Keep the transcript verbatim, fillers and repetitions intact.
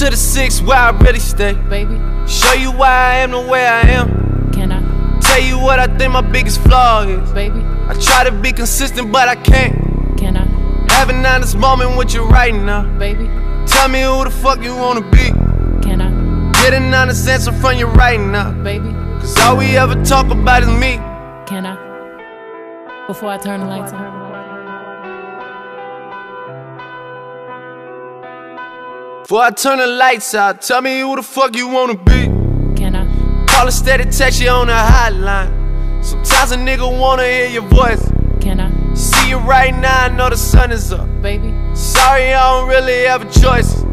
to the six where I really stay, baby. Show you why I am the way I am. Can I? Tell you what I think my biggest flaw is, baby. I try to be consistent but I can't. Can I? Have an honest moment with you right now, baby. Tell me who the fuck you wanna be. Can I? Get an honest answer from you right now, baby. Cause all we ever talk about is me. Can I? Before I turn the lights on. Before I turn the lights out, tell me who the fuck you wanna be. Can I? Call a steady text you on the hotline. Sometimes a nigga wanna hear your voice. Can I? See you right now, I know the sun is up, baby. Sorry I don't really have a choice.